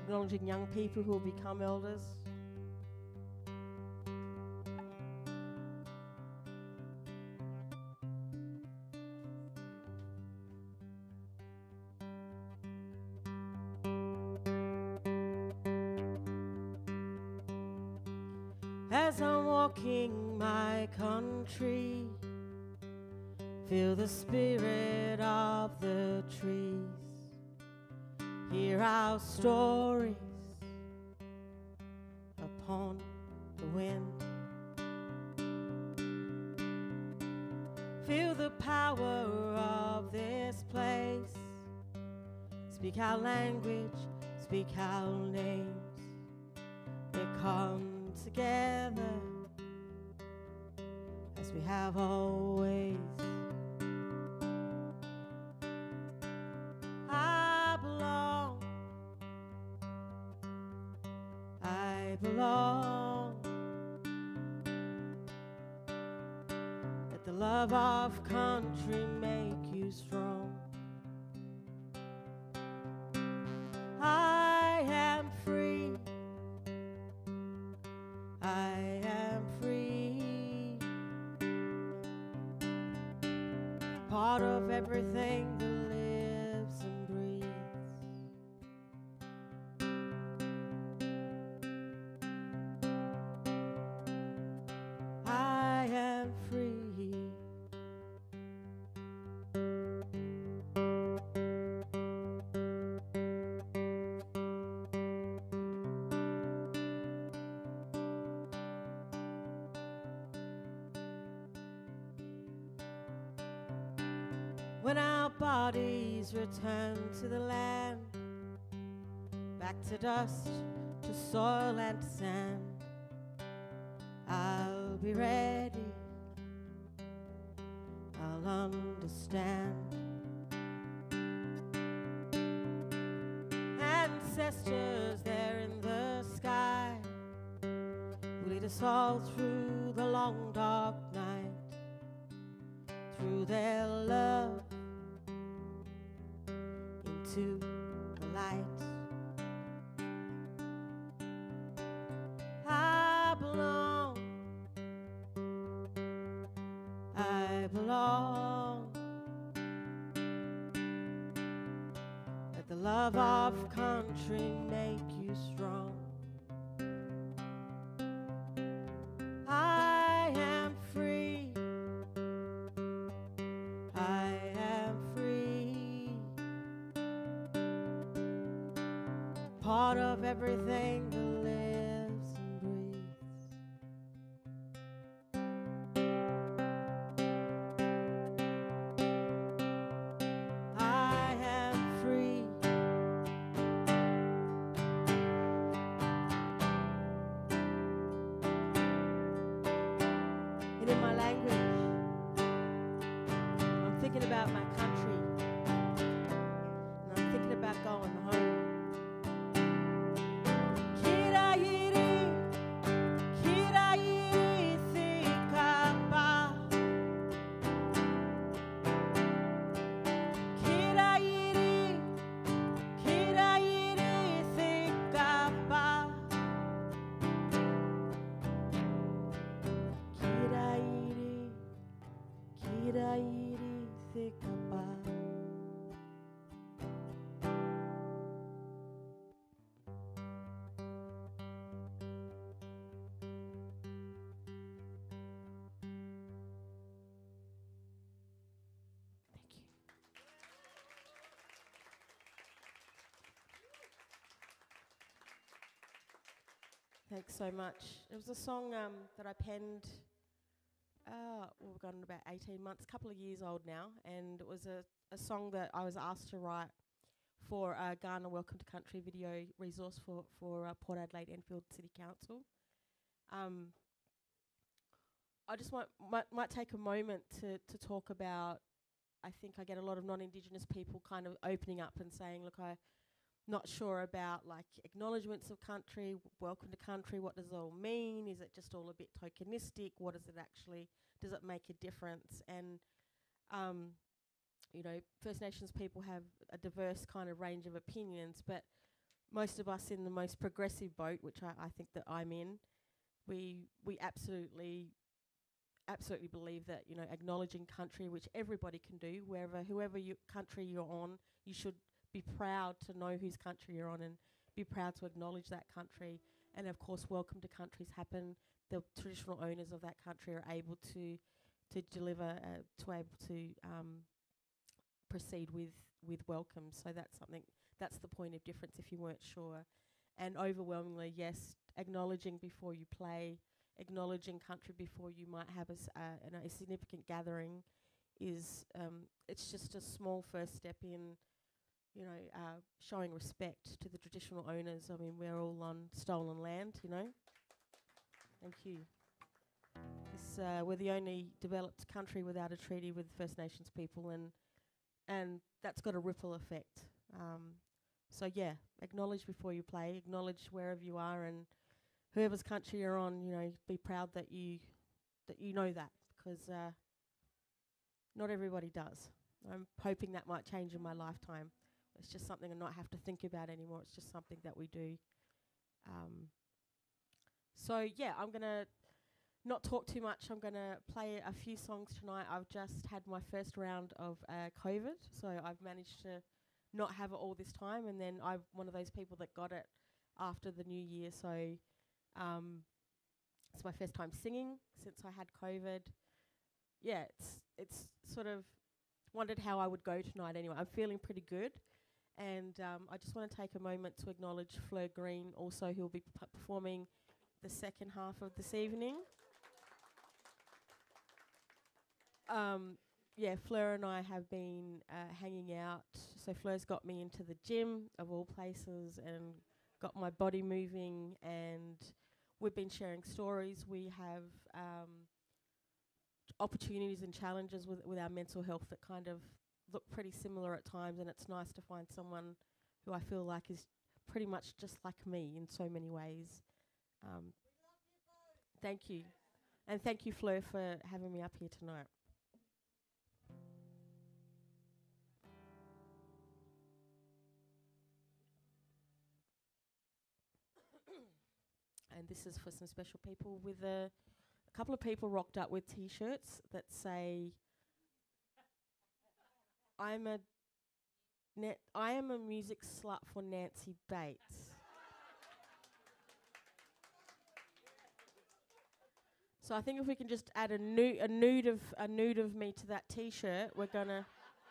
acknowledging young people who will become elders. As I'm walking my country, feel the spirit of the trees, hear our stories upon the wind, feel the power of this place, speak our language, speak our names, we come together as we have always. I belong. Let the love of country make you strong. I am free. I am free, part of everything that lives and breathes. I am free. When our bodies return to the land, back to dust, to soil and sand, I'll be ready, I'll understand. Ancestors there in the sky will lead us all through the long dark night, through their love into the light. I belong. I belong. Let the love of country make you strong. I am free. I am free, part of everything that lives and breathes. I am free. And in my language, I'm thinking about my country, and I'm thinking about going home. Thanks so much. It was a song that I penned, we've gone about 18 months, a couple of years old now, and it was a song that I was asked to write for Ghana Welcome to Country video resource for Port Adelaide Enfield City Council. I just might take a moment to talk about, I think I get a lot of non-Indigenous people kind of opening up and saying, look, I'm not sure about like acknowledgements of country, welcome to country, what does it all mean? Is it just all a bit tokenistic? What does it actually, does it make a difference? And, you know, First Nations people have a diverse kind of range of opinions, but most of us in the most progressive boat, which I think that I'm in, we absolutely believe that, you know, acknowledging country, which everybody can do, whoever country you're on, you should be proud to know whose country you're on and be proud to acknowledge that country. And of course, welcome to countries happen. The traditional owners of that country are able to deliver, proceed with welcome. So that's the point of difference if you weren't sure. And overwhelmingly, yes, acknowledging before you play, acknowledging country before you might have a significant gathering is, it's just a small first step in, you know, showing respect to the traditional owners. I mean, we're all on stolen land, you know. Thank you. We're the only developed country without a treaty with First Nations people, and that's got a ripple effect. So yeah, acknowledge before you play, acknowledge wherever you are, and whoever's country you're on, you know, be proud that you know that, because not everybody does. I'm hoping that might change in my lifetime. It's just something I not have to think about anymore. It's just something that we do. So yeah, I'm gonna not talk too much. I'm gonna play a few songs tonight. I've just had my first round of COVID, so I've managed to not have it all this time, and then I'm one of those people that got it after the new year. So it's my first time singing since I had COVID. Yeah, it's sort of wondered how I would go tonight. Anyway, I'm feeling pretty good. And I just want to take a moment to acknowledge Fleur Green, also, who will be performing the second half of this evening. Yeah, Fleur and I have been hanging out. So Fleur's got me into the gym, of all places, and got my body moving, and we've been sharing stories. We have opportunities and challenges with our mental health that kind of look pretty similar at times, and it's nice to find someone who I feel like is pretty much just like me in so many ways. Thank you. And thank you, Fleur, for having me up here tonight. And this is for some special people. With a couple of people rocked up with T-shirts that say, I am a music slut for Nancy Bates. So I think if we can just add a nude of me to that T-shirt, we're gonna.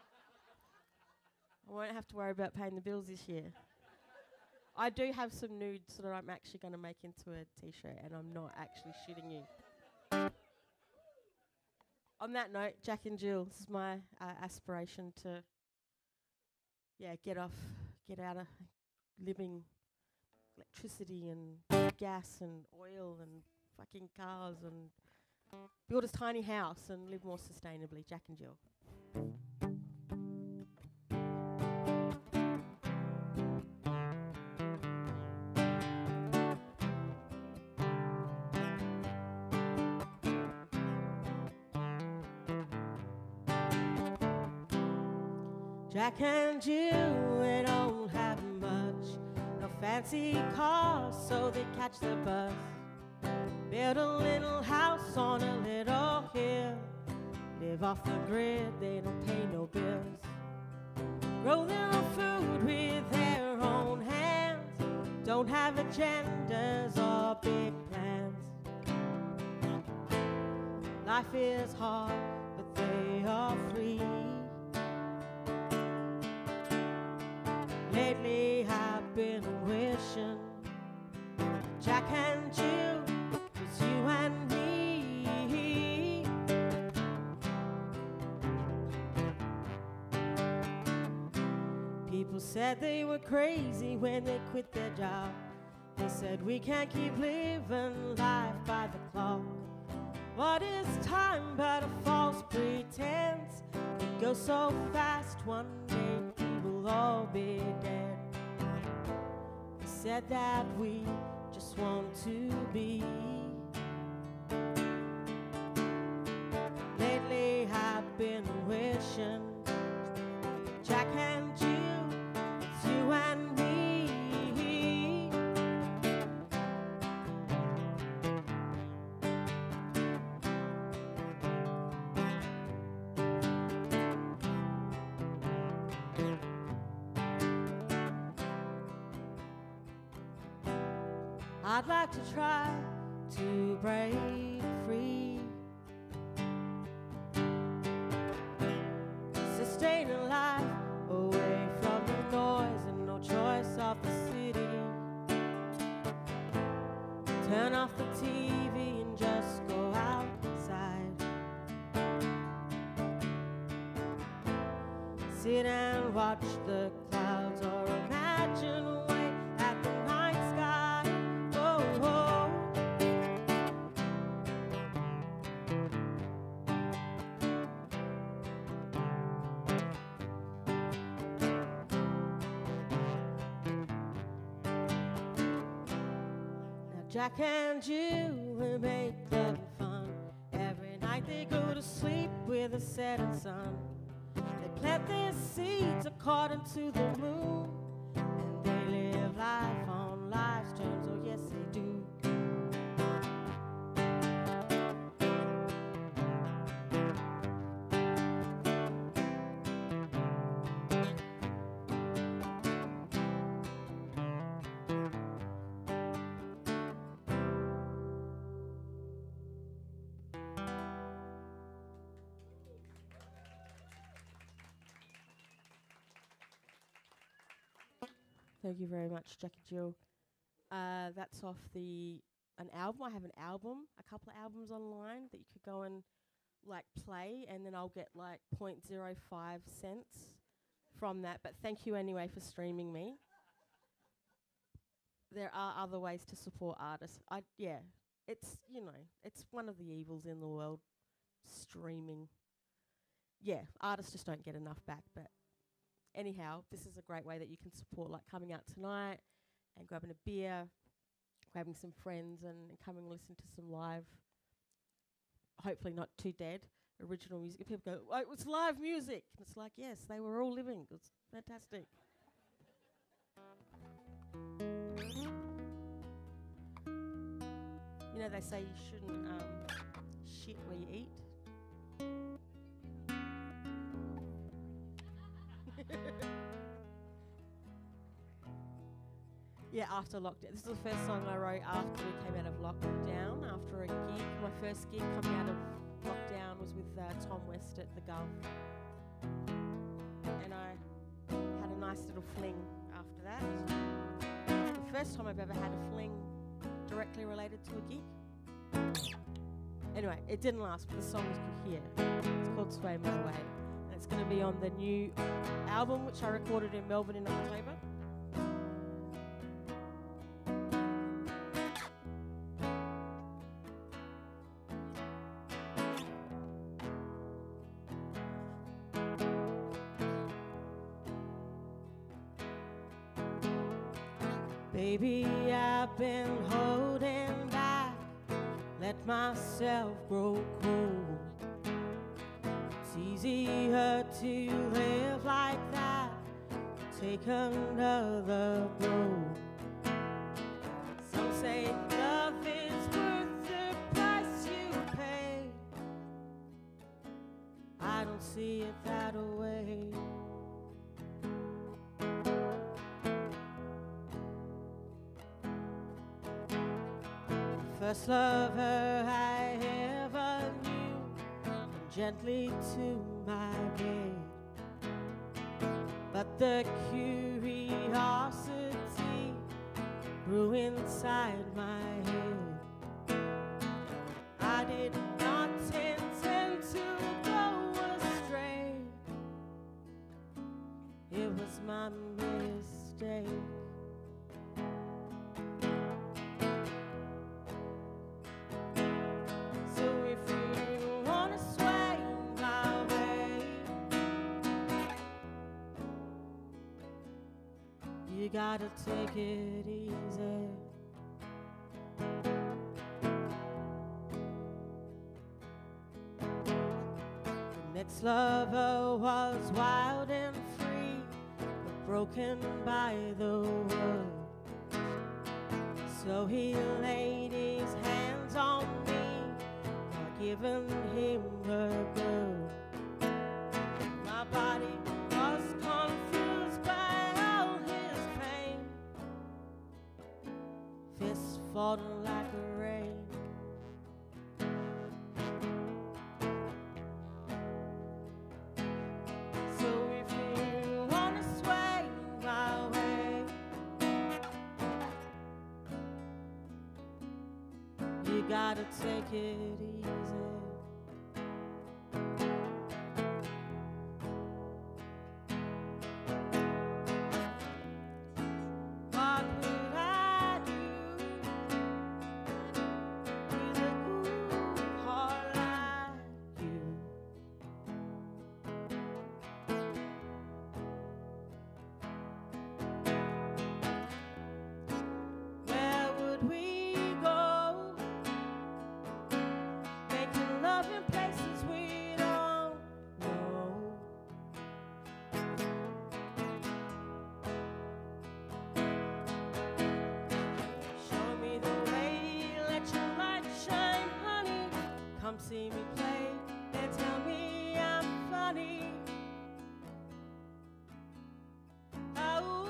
I won't have to worry about paying the bills this year. I do have some nudes that I'm actually going to make into a T-shirt, and I'm not actually shooting you. On that note, Jack and Jill, this is my aspiration to, get out of living electricity and gas and oil and fucking cars, and build a tiny house and live more sustainably. Jack and Jill. Jack and Jill, they don't have much, no fancy cars, so they catch the bus. Build a little house on a little hill, live off the grid, they don't pay no bills. Grow their own food with their own hands, don't have agendas or big plans. Life is hard, but they are free. Lately I've been wishing Jack and Jill was you and me. People said they were crazy when they quit their job. They said we can't keep living life by the clock. What is time but a false pretense? It goes so fast, one day we will all be dead. They said that we just want to be. Lately I've been wishing Jack and Jill, it's you and me. I'd like to try to break free, sustain a life away from the noise and no choice of the city. Turn off the TV and just go outside. Sit and watch the clouds or imagine away at the night sky. Oh, oh. Now Jack and Jill will make love and fun. Every night they go to sleep with a setting sun. They plant their seeds according to the moon, and they live life on life's terms. Oh yes, they do. Thank you very much, Jack and Jill. That's off an album. I have an album, a couple of albums online that you could go and like play, and then I'll get like 0.05 cents from that. But thank you anyway for streaming me. There are other ways to support artists. It's it's one of the evils in the world. Streaming. Yeah, artists just don't get enough back, but. Anyhow, this is a great way that you can support, like coming out tonight and grabbing a beer, grabbing some friends and coming and listen to some live, hopefully not too dead, original music. People go, oh, it was live music. And it's like, yes, they were all living. It was fantastic. You know, they say you shouldn't shit where you eat. Yeah, after lockdown. This is the first song I wrote after we came out of lockdown, after a gig. My first gig coming out of lockdown was with Tom West at the Gov. And I had a nice little fling after that. The first time I've ever had a fling directly related to a gig. Anyway, it didn't last, but the song was good here. It's called Sway My Way. And it's going to be on the new album, which I recorded in Melbourne in October. Baby, I've been holding back, let myself grow cold. It's easier to live like that, take another road. Some say love is worth the price you pay. I don't see it that way. First lover I ever knew, gently to my bed. But the curiosity grew inside my head. I did not intend to go astray. It was my mistake. You gotta take it easy. The next lover was wild and free, but broken by the world. So he laid his hands on me, giving him a go. My body was confused by all his pain. fists falling like a rain. So if you wanna sway my way, you gotta take it easy. What would I do with a good heart like you? Where would we go? Making love in places we don't know. Show me the way, let your light shine, honey. Come see me play and tell me I'm funny. Oh,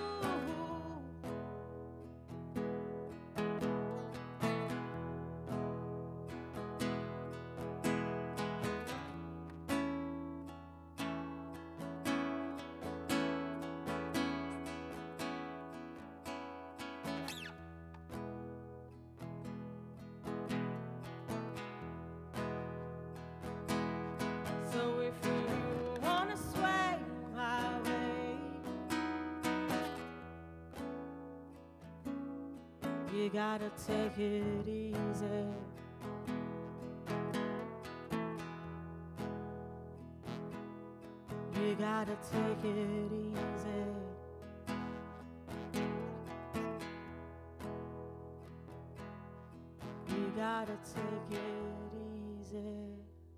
so if you wanna sway my way, you gotta take it easy. You gotta take it easy. You gotta take it easy.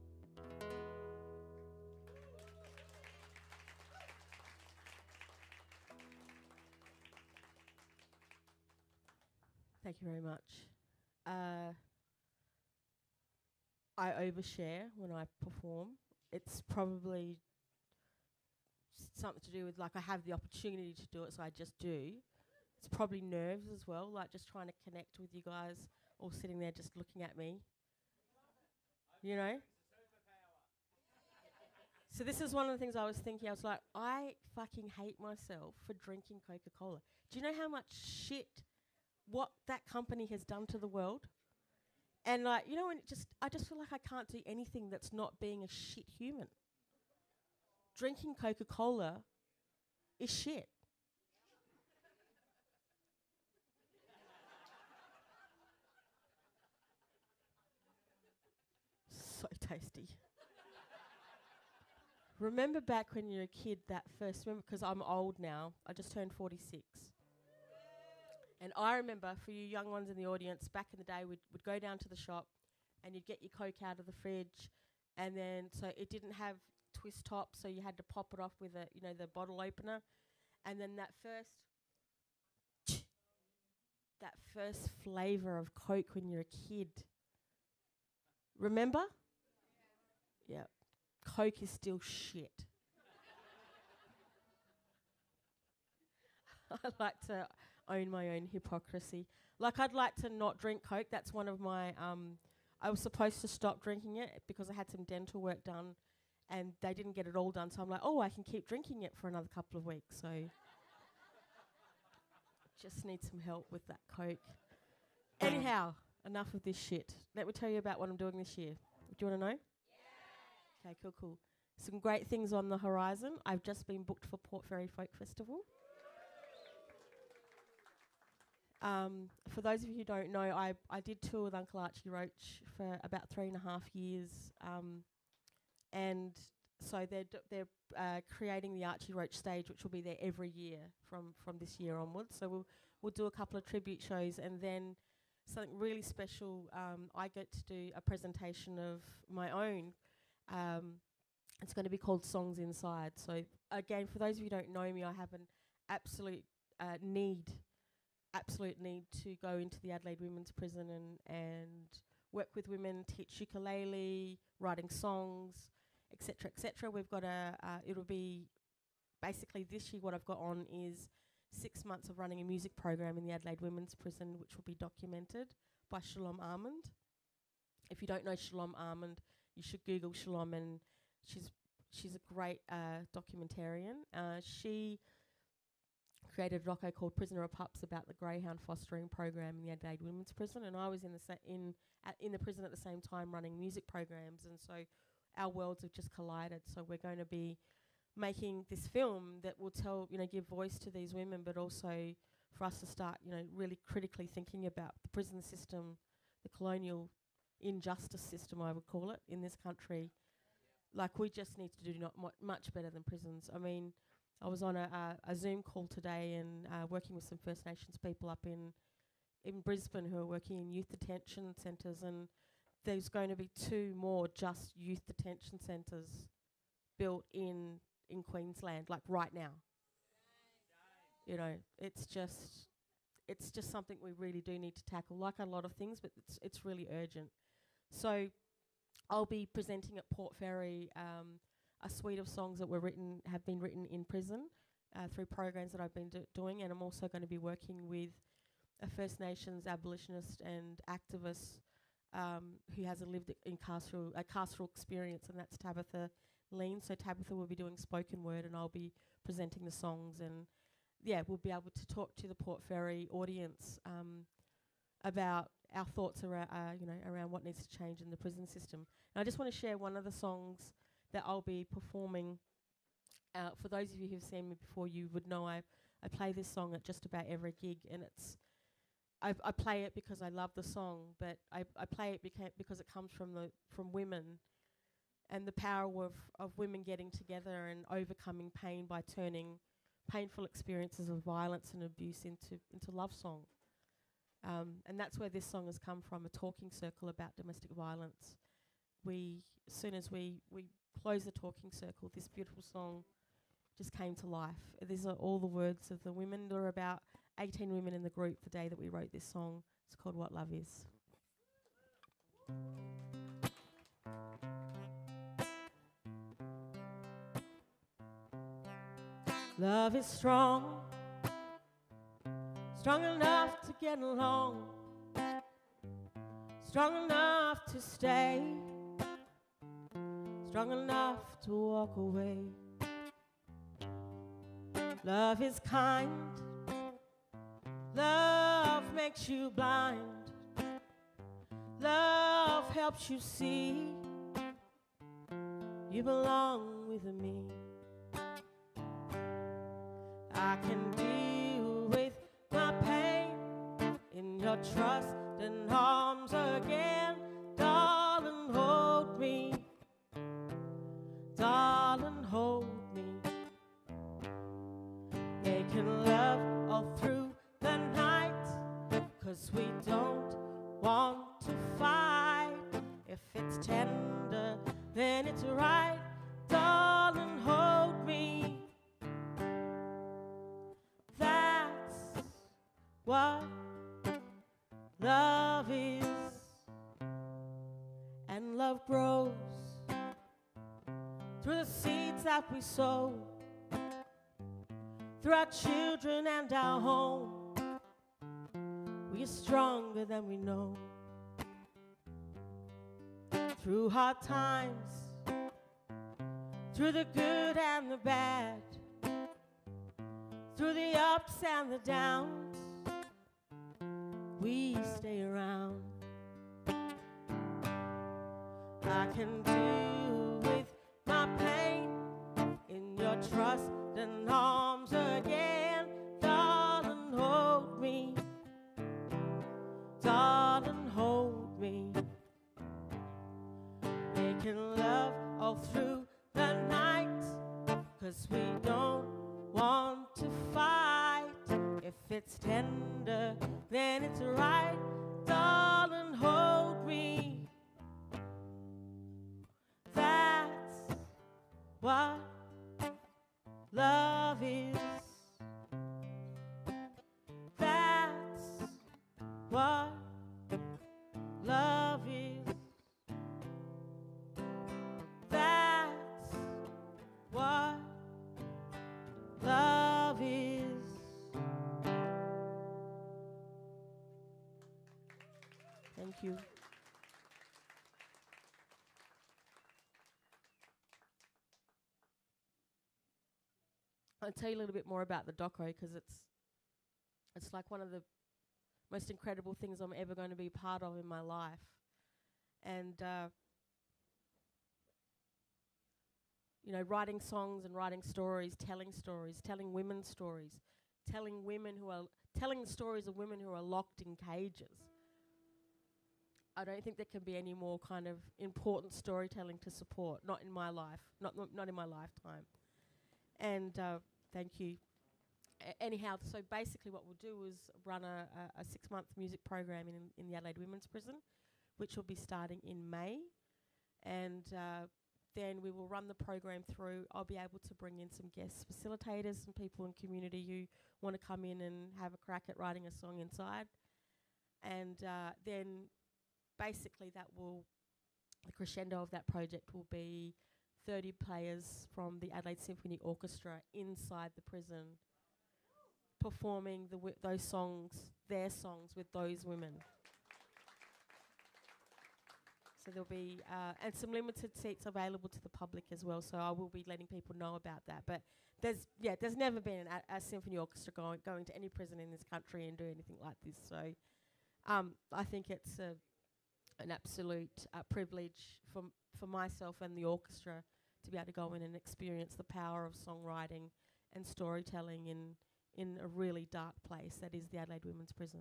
Thank you very much. I overshare when I perform. It's probably something to do with, like, I have the opportunity to do it, so I just do. It's probably nerves as well, like just trying to connect with you guys, all sitting there just looking at me. You know? So this is one of the things I was thinking. I was like, I fucking hate myself for drinking Coca-Cola. Do you know how much shit what that company has done to the world? And like, you know, when I just feel like I can't do anything that's not being a shit human. Drinking Coca-Cola is shit. So tasty. Remember back when you were a kid, that first, remember, because I'm old now, I just turned 46. And I remember, for you young ones in the audience, back in the day, we'd go down to the shop and you'd get your Coke out of the fridge, and then, so it didn't have twist top, so you had to pop it off with a, you know, the bottle opener. And then that first flavour of Coke when you're a kid. Remember? Yeah. Coke is still shit. I like to own my own hypocrisy. Like, I'd like to not drink Coke. That's one of my, I was supposed to stop drinking it because I had some dental work done and they didn't get it all done. So I'm like, oh, I can keep drinking it for another couple of weeks. So just need some help with that Coke. Anyhow, enough of this shit. Let me tell you about what I'm doing this year. Do you want to know? Yeah. Okay, cool. Some great things on the horizon. I've just been booked for Port Fairy Folk Festival. For those of you who don't know, I did tour with Uncle Archie Roach for about 3.5 years, and so they're creating the Archie Roach stage, which will be there every year from this year onwards. So we'll do a couple of tribute shows, and then something really special. I get to do a presentation of my own. It's going to be called Songs Inside. So again, for those of you who don't know me, I have an absolute need to go into the Adelaide Women's Prison and work with women, teach ukulele, writing songs, etc., etc. We've got it'll be basically this year what I've got on is 6 months of running a music program in the Adelaide Women's Prison, which will be documented by Shalom Armand. If you don't know Shalom Armand, you should Google Shalom, and she's a great documentarian. She created a doco called Prisoner of Pups about the Greyhound fostering program in the Adelaide Women's Prison, and I was in the prison at the same time running music programs, and so our worlds have just collided. So we're going to be making this film that will tell, give voice to these women, but also for us to start, really critically thinking about the prison system, the colonial injustice system, I would call it, in this country. Like, we just need to do much better than prisons. I mean, I was on a Zoom call today and working with some First Nations people up in Brisbane who are working in youth detention centres, and there's going to be 2 more just youth detention centres built in Queensland, like right now. It's just something we really do need to tackle, like a lot of things, but it's really urgent. So I'll be presenting at Port Fairy a suite of songs that have been written in prison through programs that I've been doing, and I'm also going to be working with a First Nations abolitionist and activist who has a carceral experience, and that's Tabitha Lean. So Tabitha will be doing spoken word, and I'll be presenting the songs, and we'll be able to talk to the Port Fairy audience about our thoughts around what needs to change in the prison system. And I just want to share one of the songs that I'll be performing. For those of you who've seen me before, you would know I play this song at just about every gig, and I play it because I love the song, but I play it because it comes from women, and the power of women getting together and overcoming pain by turning painful experiences of violence and abuse into love song. And that's where this song has come from, a talking circle about domestic violence. As soon as we closed the talking circle, this beautiful song just came to life. These are all the words of the women. There were about 18 women in the group the day that we wrote this song. It's called What Love Is. Love is strong, strong enough to get along, strong enough to stay, strong enough to walk away. Love is kind, love makes you blind, love helps you see you belong with me. I can deal with my pain in your trust and arms again. Darling, hold me. Darling, hold me. Making love all through the night, 'cause we don't want to fight. If it's tender, then it's right. Darling, hold me. What love is, and love grows through the seeds that we sow, through our children and our home. We are stronger than we know. Through hard times, through the good and the bad, through the ups and the downs, we stay around. I can deal with my pain in your trust and arms again. Darling, hold me. Darling, hold me. Making love all through the night, 'cause we don't want to fight. If it's tender, then it's right. Darling, hold me. That's what love is. That's what love is. That's what love is. Thank you. I'll tell you a little bit more about the doco because it's like one of the most incredible things I'm ever going to be part of in my life. And you know, writing songs and writing stories, telling women's stories, telling the stories of women who are locked in cages. I don't think there can be any more kind of important storytelling to support. Not in my life, not in my lifetime. And thank you. Anyhow, so basically what we'll do is run a 6-month music program in the Adelaide Women's Prison, which will be starting in May. And then we will run the program through. I'll be able to bring in some guest facilitators, some people in community who want to come in and have a crack at writing a song inside. And then basically the crescendo of that project will be 30 players from the Adelaide Symphony Orchestra inside the prison performing those songs, their songs with those women. So there'll be, and some limited seats available to the public as well, so I will be letting people know about that. But there's never been a symphony orchestra going to any prison in this country and do anything like this. So I think it's an absolute privilege for myself and the orchestra to be able to go in and experience the power of songwriting and storytelling in a really dark place that is the Adelaide Women's Prison.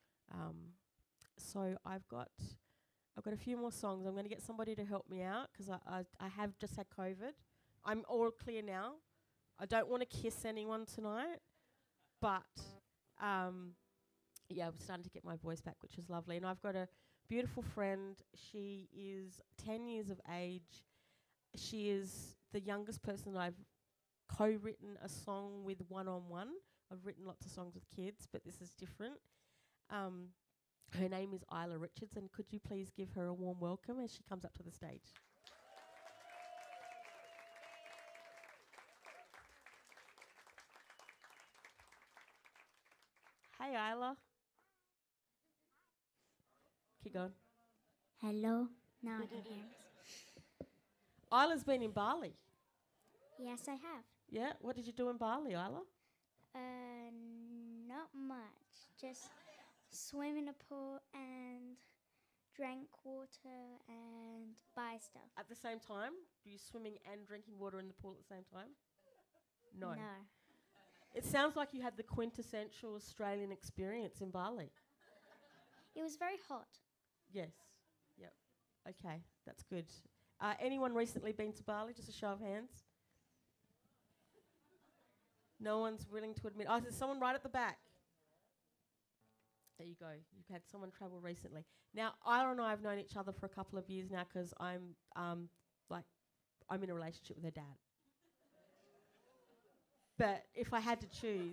So I've got a few more songs. I'm going to get somebody to help me out because I have just had COVID. I'm all clear now. I don't want to kiss anyone tonight, but yeah, I'm starting to get my voice back, which is lovely. And I've got a beautiful friend. She is 10 years of age. She is the youngest person I've co-written a song with one-on-one. I've written lots of songs with kids, but this is different. Her name is Isla Richards, and could you please give her a warm welcome as she comes up to the stage? Hey, Isla. Keep going. Hello. Now I can hear us. Isla's been in Bali. Yes, I have. Yeah? What did you do in Bali, Isla? Not much. Just swim in a pool and drank water and buy stuff. At the same time? Were you swimming and drinking water in the pool at the same time? No. No. It sounds like you had the quintessential Australian experience in Bali. It was very hot. Yes. Yep. Okay, that's good. Anyone recently been to Bali? Just a show of hands. No one's willing to admit. Oh, there's someone right at the back. There you go. You've had someone travel recently. Now, Isla and I have known each other for a couple of years now because I'm in a relationship with her dad. But if I had to choose...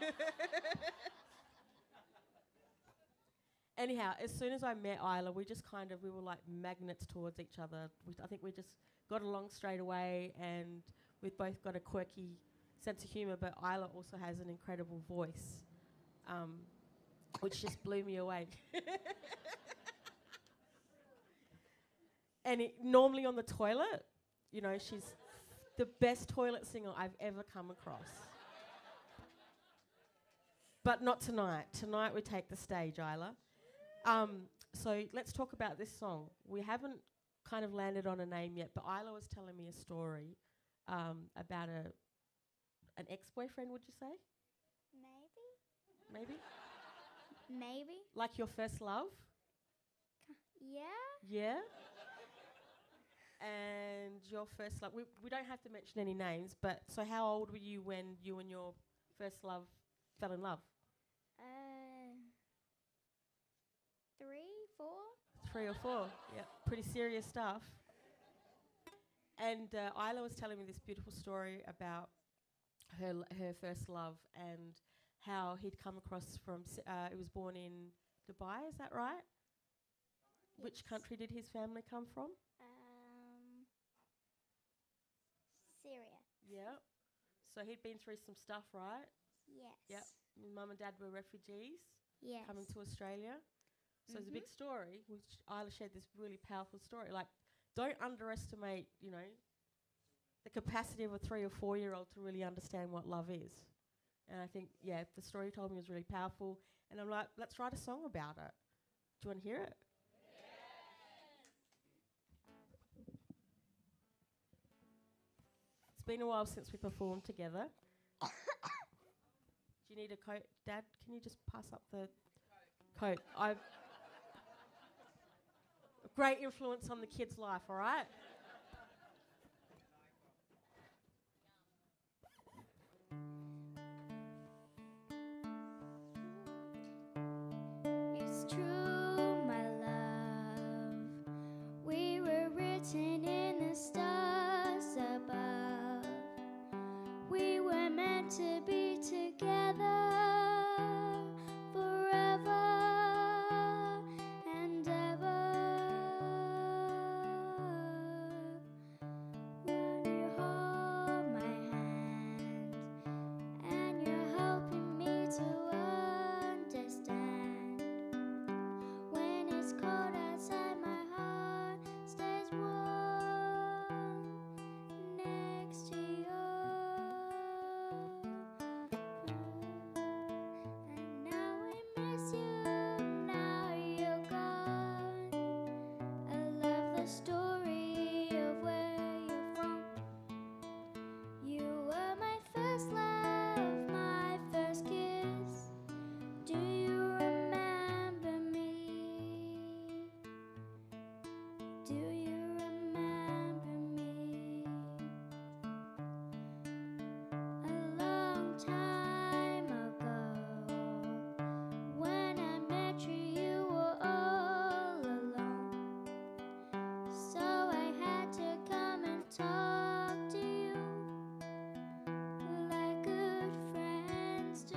Anyhow, as soon as I met Isla, we were like magnets towards each other. I think we just got along straight away, and we've both got a quirky sense of humour, but Isla also has an incredible voice, which just blew me away. And normally on the toilet, you know, she's the best toilet singer I've ever come across. But not tonight. Tonight we take the stage, Isla. So let's talk about this song. We haven't kind of landed on a name yet, but Isla was telling me a story about an ex-boyfriend, would you say? Maybe. Maybe? Maybe. Like your first love? Yeah. Yeah? And your first love, we don't have to mention any names, but so how old were you when you and your first love fell in love? 3, 4. 3 or 4, yeah, pretty serious stuff. And Isla was telling me this beautiful story about her first love and how he'd come across from, he was born in Dubai, is that right? Yes. Which country did his family come from? Syria. Yeah. So he'd been through some stuff, right? Yes. Yep. Mum and Dad were refugees Yes. coming to Australia. So it's a big story, which Isla shared this really powerful story. Like, don't underestimate, the capacity of a 3 or 4-year-old to really understand what love is. And I think, the story you told me was really powerful. And I'm like, let's write a song about it. Do you want to hear it? It's been a while since we performed together. Do you need a coat? Dad, can you just pass up the coat? I've a great influence on the kid's life, all right? It's true, my love. We were written in the stars above. We were meant to be together forever and ever. When you hold my hand and you're helping me to understand. When it's cold outside, my heart stays warm next to yours. And now I miss you, now you're gone. I love the story of where you're from. You were my first love, my first kiss. Do you remember me? Do you remember me? A long time ago, when I met you, you were all alone. So I had to come and talk to you like good friends do.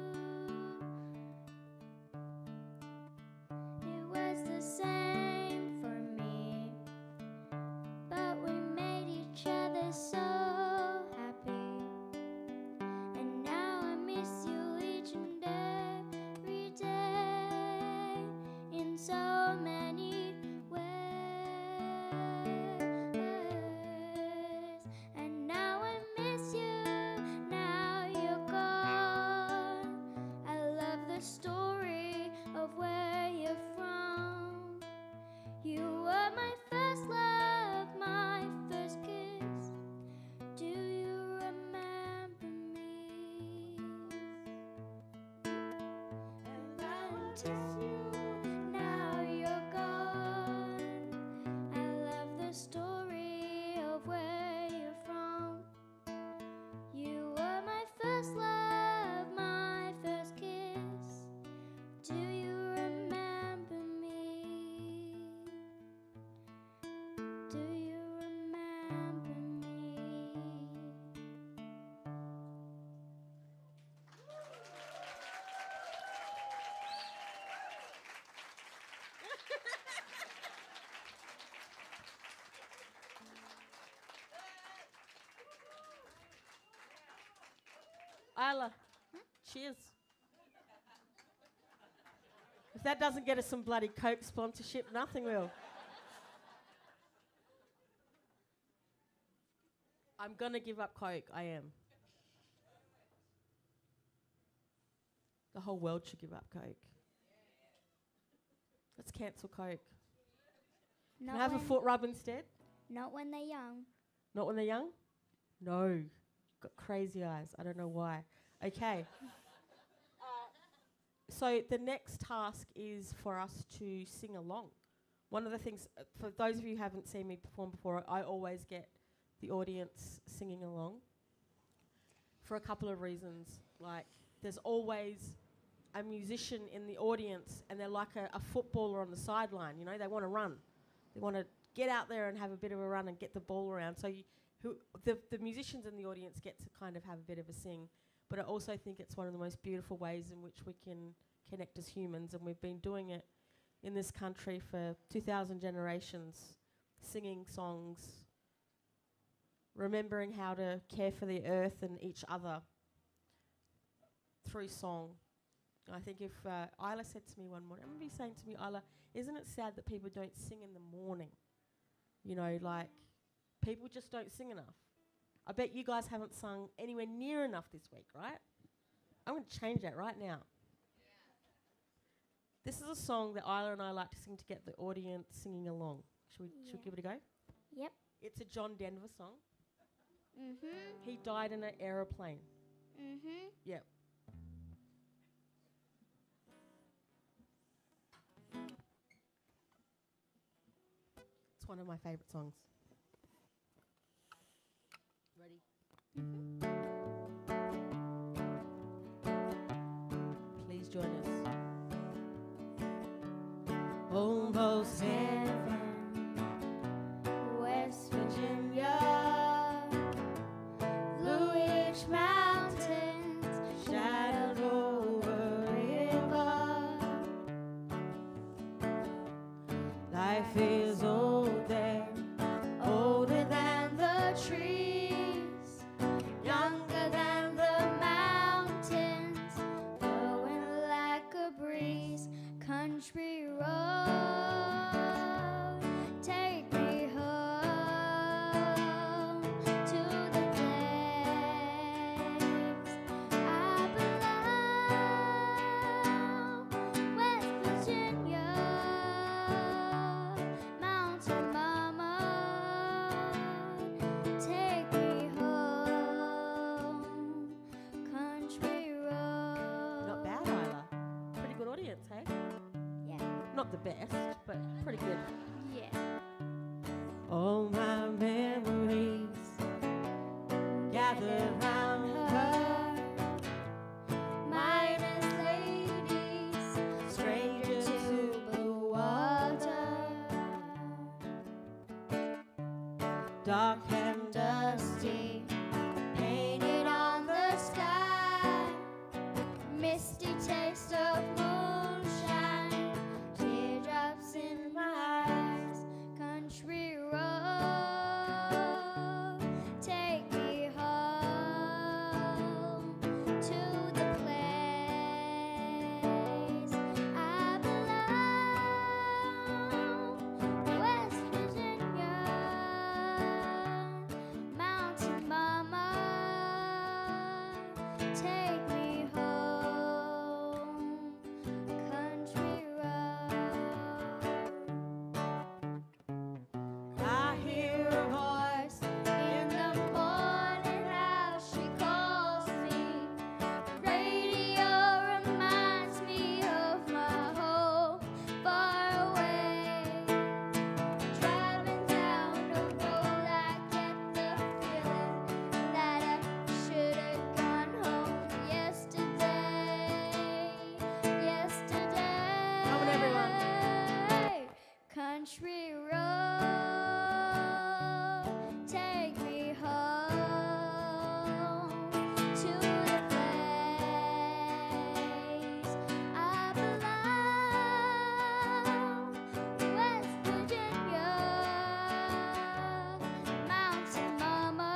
It was the same for me, but we made each other so happy. And now I miss you each and every day in so many ways. And now I miss you, now you're gone. I love the story of where you're from. You were my first love, my first kiss. Do you remember me? And I miss you, now you're gone. I love the story of where you're from. You were my first love, my first kiss. Do you remember me? Do you remember me? Isla, cheers. If that doesn't get us some bloody Coke sponsorship, nothing will. I'm going to give up Coke, I am. The whole world should give up Coke. Let's cancel Coke. Can I have a foot rub instead? Not when they're young. Not when they're young? No. Got crazy eyes. I don't know why. Okay. So the next task is for us to sing along. One of the things, for those of you who haven't seen me perform before, I always get the audience singing along for a couple of reasons. Like, there's always a musician in the audience and they're like a footballer on the sideline, they want to run. They want to get out there and have a bit of a run and get the ball around. So the musicians in the audience get to kind of have a bit of a sing. But I also think it's one of the most beautiful ways in which we can connect as humans, and we've been doing it in this country for 2,000 generations, singing songs, remembering how to care for the earth and each other through song. I think if Isla said to me one morning, I remember you saying to me, Isla, isn't it sad that people don't sing in the morning? You know, like, people just don't sing enough. I bet you guys haven't sung anywhere near enough this week, right? I'm going to change that right now. This is a song that Isla and I like to sing to get the audience singing along. Should we give it a go? Yep. It's a John Denver song. Mhm. He died in an aeroplane. Mhm. Yep. It's one of my favourite songs. Ready? Please join us. Almost heaven, West Virginia, Blue Ridge Mountains, shadowed over river. life is old there, Older than the trees, younger than the mountains, blowing like a breeze. Country road, take me home to the place I belong. West Virginia, Mountain Mama, take me home. Country road. not bad, Isla. Pretty good audience, hey? Yeah. Not the best, but pretty good. Yeah. All my memories gathered round her, Miners, ladies, stranger to blue water, dark and dusty, painted on the sky, misty taste of moonshine, teardrops in my eyes. Country road, take me home to the place I belong. West Virginia, Mountain Mama, take me home. Country road. I hear a voice In the morning, how she calls me. Radio reminds me of my home far away. Driving down the road, I get the feeling that I should have gone home yesterday. Yesterday. Come on, everyone. Country road, take me home to the place I belong. West Virginia, Mountain Mama,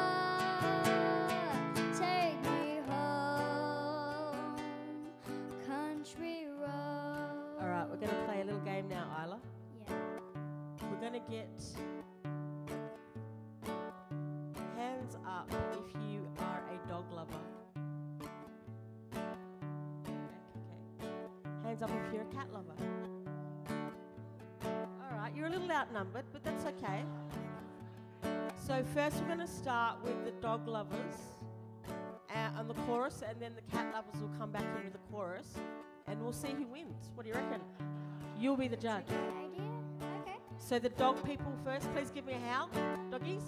take me home. Country road. All right, we're going to play a little game now, Isla. Yeah. We're going to get hands up if you are a dog lover. Okay. Hands up if you're a cat lover. All right, you're a little outnumbered, but that's okay. So first we're going to start with the dog lovers on the chorus, and then the cat lovers will come back in with the chorus, and we'll see who wins. What do you reckon? You'll be the judge. Good idea. Okay. So the dog people first, please give me a howl. Doggies.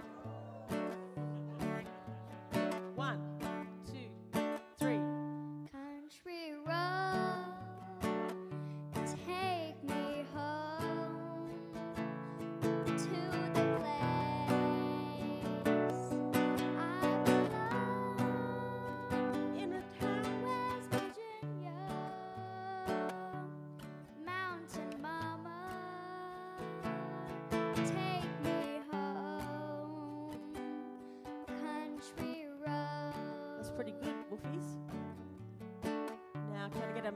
1, 2, 3. Country road, take me home to the place I belong. In a town. West Virginia, Mountain Mama, take me home.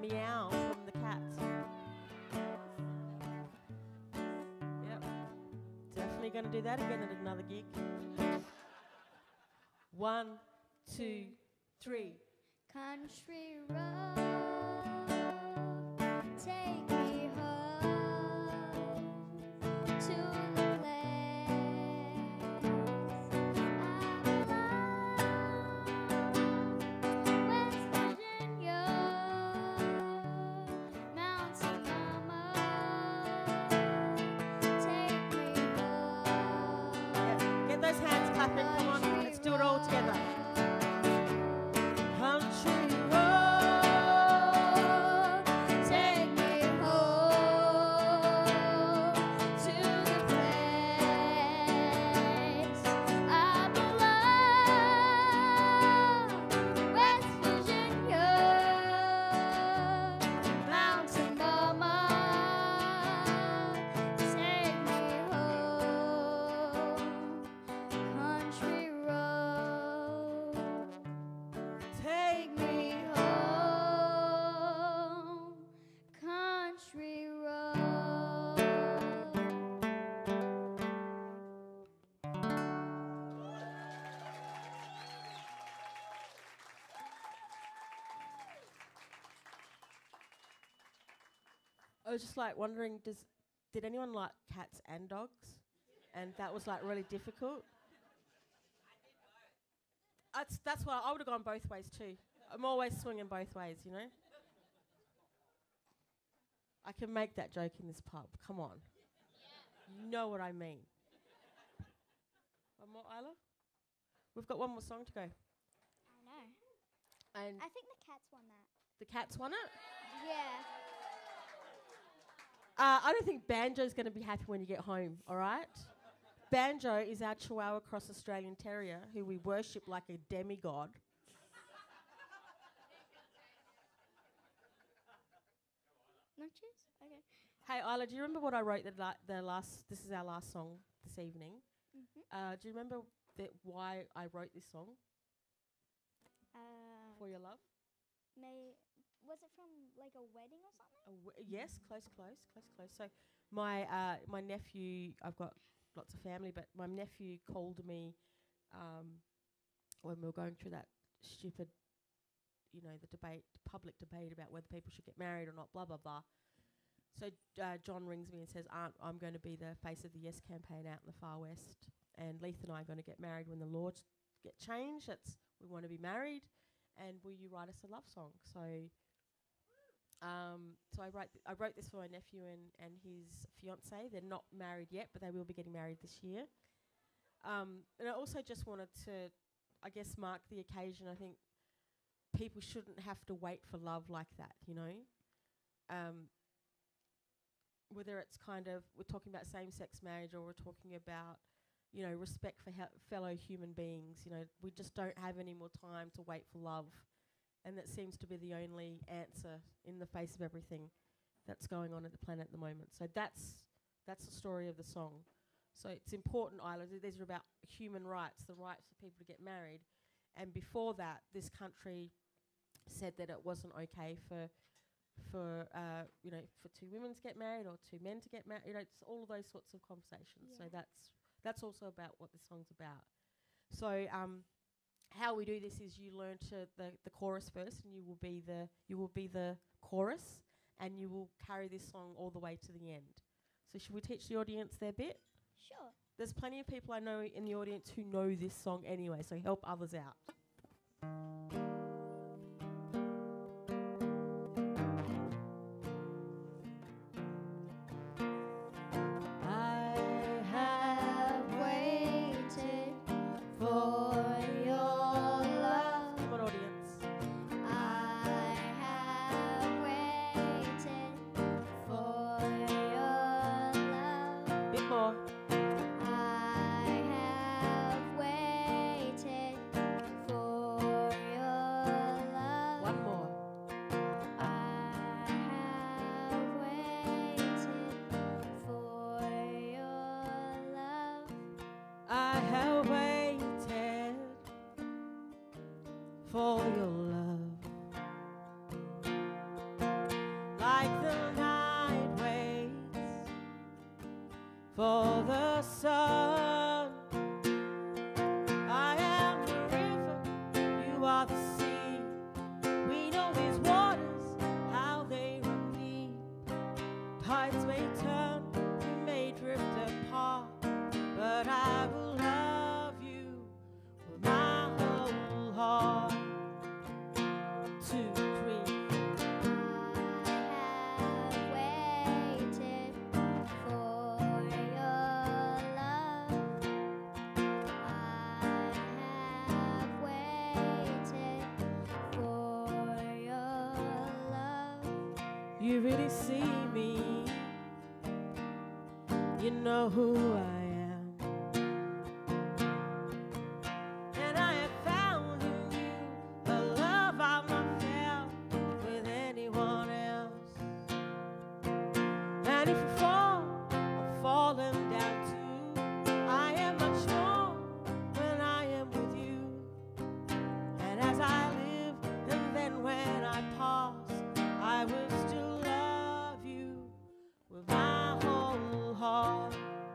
meow from the cats. Yep. Definitely going to do that again at another gig. 1, 2, 3. Country road, take me home to the place I belong. West Virginia, Mountain Mama, take me home. Get those hands clapping. Come on, let's do it all together. Country road, take me home to the place I belong. West Virginia, Mountain Mama, take me home. Country road, take take me home, country road. I was just like wondering, did anyone like cats and dogs? And that was like really difficult. That's why I would have gone both ways too. I'm always swinging both ways, you know. I can make that joke in this pub. Come on, you know what I mean. One more, Isla. We've got one more song to go, I know. and I think the cats won that. the cats won it. Yeah. I don't think Banjo's going to be happy when you get home, all right? Banjo is our Chihuahua Cross Australian Terrier who we worship like a demigod. No cheers? Okay. Hey, Isla, do you remember what I wrote this is our last song this evening? Mm-hmm. Do you remember why I wrote this song, For Your Love? Was it from like a wedding or something? Yes, close. So my nephew, I've got lots of family, but my nephew called me when we were going through that stupid, the public debate about whether people should get married or not, blah, blah, blah. So John rings me and says, Aunt, I'm going to be the face of the Yes campaign out in the far west, and Leith and I are going to get married when the laws get changed. We want to be married, and will you write us a love song? So I wrote this for my nephew and his fiancée. They're not married yet, but they will be getting married this year. And I also just wanted to, I guess, mark the occasion. I think people shouldn't have to wait for love like that, whether it's we're talking about same-sex marriage or we're talking about, respect for fellow human beings. We just don't have any more time to wait for love. And that seems to be the only answer in the face of everything that's going on at the planet at the moment. So that's the story of the song. So it's important, Isla. These are about human rights, the rights for people to get married. And before that, this country said that it wasn't okay for two women to get married or two men to get married. It's all of those sorts of conversations. Yeah. So that's also about what the song's about. So how we do this is you learn the chorus first, and you will be the chorus, and you will carry this song all the way to the end. So should we teach the audience their bit? Sure. There's plenty of people I know in the audience who know this song anyway, so help others out. I have waited for your for the sun. I am the river, you are the sea. We know these waters, how they run deep. Tides may turn, we may drift apart, but I will love you with my whole heart. 2, 3. You really see me, you know who I am, and I have found in you a love I've not felt with anyone else. And if you fall, I'm falling down too. I am much more when I am with you, and as I live and then when I pass, I will still with my whole heart.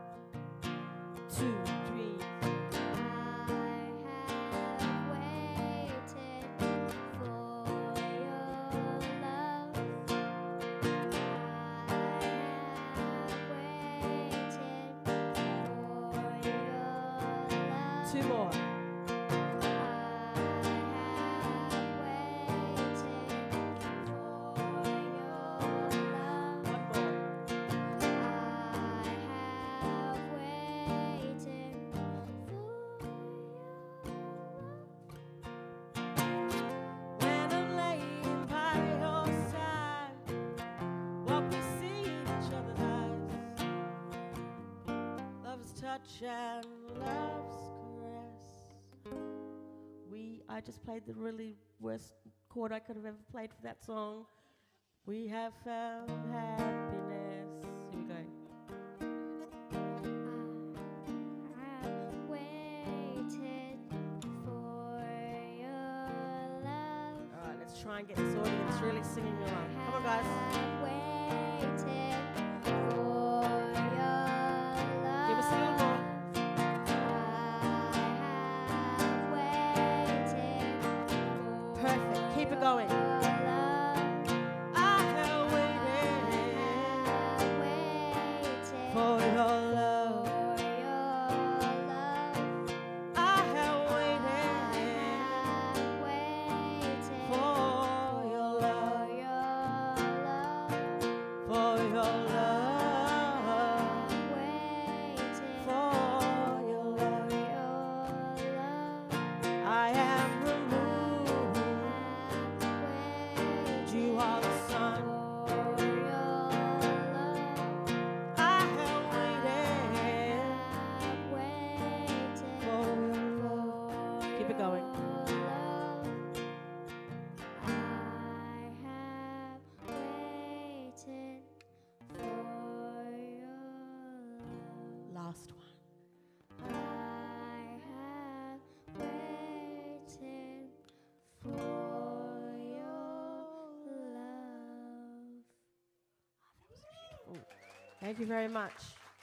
2, 3. I have waited for your love. I have waited for your love. 2 more. Touch and love's caress. I just played the really worst chord I could have ever played for that song. We have found happiness. Here we go. I have waited for your love. All right, let's try and get this audience really singing along. Come on, guys. Waited for your love. Give us a little more. Perfect. Keep it going. I have waited for your love. I have waited for your love. For your love. For your love. I am removed. You are the sun. I have waited for your love. Keep it going. I have waited for your love. Last one. I have waited for your love. Thank you very much.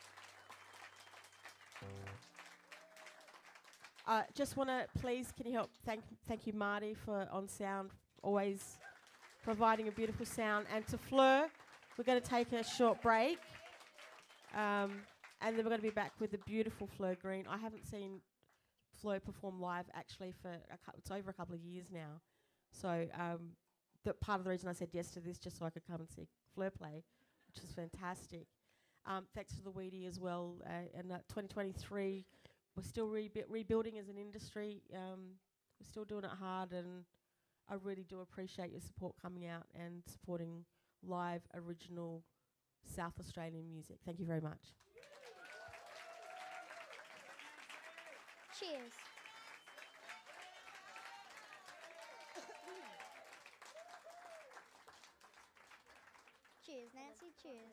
Just want to please, can you help? Thank you, Marty, for on sound, always providing a beautiful sound. And to Fleur, we're going to take a short break. And then we're going to be back with the beautiful Fleur Green. I haven't seen Fleur perform live actually for it's over a couple of years now. So the part of the reason I said yes to this, just so I could come and see Fleur play, which is fantastic. Thanks to the Wheaty as well. And 2023, we're still rebuilding as an industry. We're still doing it hard, and I really do appreciate your support coming out and supporting live, original South Australian music. Thank you very much. Cheers. Cheers, Nancy. Cheers.